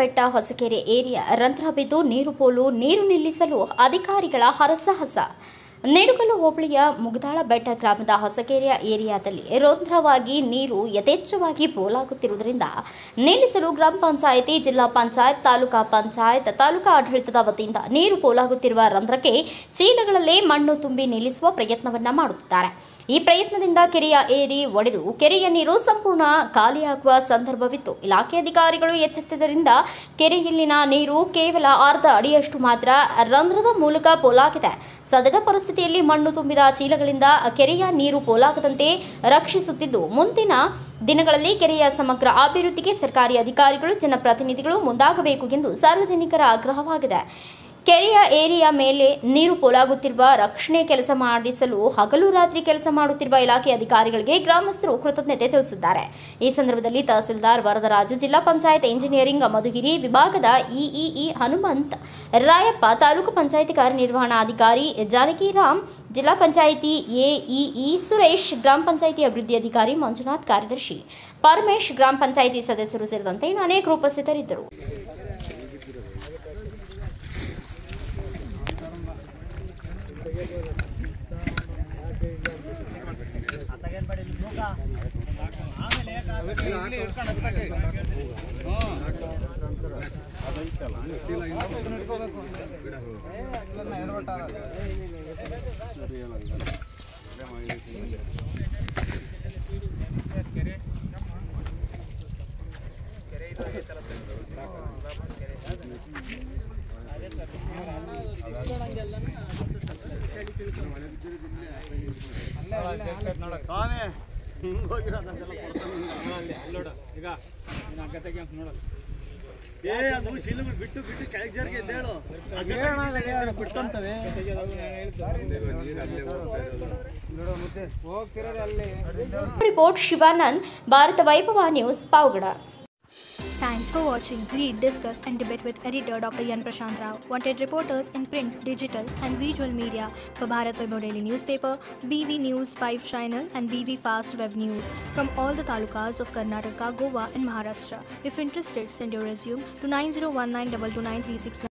ಬೆಟ್ಟ ಹೊಸಕೆರೆ ಏರಿಯಾ ರಂಧ್ರ ಬಿದ್ದು ನೀರು ನಿಲ್ಲಿಸಲು ಅಧಿಕಾರಿಗಳ ಹರಸಾಹಸ. ನಿಡುಗಲ್ಲು ಹೋಬಳಿಯ ಮುಗದಾಳ ಬೆಟ್ಟ ಗ್ರಾಮದ ಹೊಸಕೆರೆಯ ಏರಿಯಾದಲ್ಲಿ ರಂಧ್ರವಾಗಿ ನೀರು ಯಥೇಚ್ಛವಾಗಿ ಪೋಲಾಗುತ್ತಿರುವುದರಿಂದ ನಿಲ್ಲಿಸಲು ಗ್ರಾಮ ಪಂಚಾಯಿತಿ, ಜಿಲ್ಲಾ ಪಂಚಾಯತ್, ತಾಲೂಕಾ ಪಂಚಾಯತ್, ತಾಲೂಕಾ ಆಡಳಿತದ ವತಿಯಿಂದ ನೀರು ಪೋಲಾಗುತ್ತಿರುವ ರಂಧ್ರಕ್ಕೆ ಚೀಲಗಳಲ್ಲಿ ಮಣ್ಣು ತುಂಬಿ ನಿಲ್ಲಿಸುವ ಪ್ರಯತ್ನವನ್ನ ಮಾಡುತ್ತಿದ್ದಾರೆ. ಈ ಪ್ರಯತ್ನದಿಂದ ಕೆರೆಯ ಏರಿ ಒಡೆದು ಕೆರೆಯ ನೀರು ಸಂಪೂರ್ಣ ಖಾಲಿಯಾಗುವ ಸಂದರ್ಭವಿತ್ತು. ಇಲಾಖೆ ಅಧಿಕಾರಿಗಳು ಎಚ್ಚೆತ್ತದರಿಂದ ಕೆರೆಯಲ್ಲಿನ ನೀರು ಕೇವಲ ಅರ್ಧ ಅಡಿಯಷ್ಟು ಮಾತ್ರ ರಂಧ್ರದ ಮೂಲಕ ಪೋಲಾಗಿದೆ. ಸದದ ಪರಿಸ್ಥಿತಿಯಲ್ಲಿ ಮಣ್ಣು ತುಂಬಿದ ಚೀಲಗಳಿಂದ ಕೆರೆಯ ನೀರು ಪೋಲಾಗದಂತೆ ರಕ್ಷಿಸುತ್ತಿದ್ದು, ಮುಂದಿನ ದಿನಗಳಲ್ಲಿ ಕೆರೆಯ ಸಮಗ್ರ ಅಭಿವೃದ್ಧಿಗೆ ಸರ್ಕಾರಿ ಅಧಿಕಾರಿಗಳು, ಜನಪ್ರತಿನಿಧಿಗಳು ಮುಂದಾಗಬೇಕು ಎಂದು ಸಾರ್ವಜನಿಕರ ಆಗ್ರಹವಾಗಿದೆ. ಕೆರೆಯ ಏರಿಯಾ ಮೇಲೆ ನೀರು ಪೋಲಾಗುತ್ತಿರುವ ರಕ್ಷಣೆ ಕೆಲಸ ಮಾಡಿಸಲು ಹಗಲು ರಾತ್ರಿ ಕೆಲಸ ಮಾಡುತ್ತಿರುವ ಇಲಾಖೆ ಅಧಿಕಾರಿಗಳಿಗೆ ಗ್ರಾಮಸ್ಥರು ಕೃತಜ್ಞತೆ ತಿಳಿಸಿದ್ದಾರೆ. ಈ ಸಂದರ್ಭದಲ್ಲಿ ತಹಸೀಲ್ದಾರ್ ವರದರಾಜು, ಜಿಲ್ಲಾ ಪಂಚಾಯತ್ ಎಂಜಿನಿಯರಿಂಗ್ ಮಧುಗಿರಿ ವಿಭಾಗದ ಇಇಇ ಹನುಮಂತ್ ರಾಯಪ್ಪ, ತಾಲೂಕು ಪಂಚಾಯಿತಿ ಕಾರ್ಯನಿರ್ವಹಣಾಧಿಕಾರಿ ಜಾನಕಿರಾಮ್, ಜಿಲ್ಲಾ ಪಂಚಾಯಿತಿ ಎಇಇ ಸುರೇಶ್, ಗ್ರಾಮ ಪಂಚಾಯಿತಿ ಅಭಿವೃದ್ಧಿ ಅಧಿಕಾರಿ ಮಂಜುನಾಥ್, ಕಾರ್ಯದರ್ಶಿ ಪರಮೇಶ್, ಗ್ರಾಮ ಪಂಚಾಯಿತಿ ಸದಸ್ಯರು ಸೇರಿದಂತೆ ಅನೇಕರು ಉಪಸ್ಥಿತರಿದ್ದರು. Report Shivanand, Bharatha Vaibhava news, Pavagada. Thanks for watching. Read, discuss and debate with editor Dr. Yan Prashant Rao. Wanted reporters in print, digital and visual media for Bharat Vaibhav Daily Newspaper, BV News 5 Channel and BV Fast Web News from all the talukas of Karnataka, Goa and Maharashtra. If interested, send your resume to 9019229369.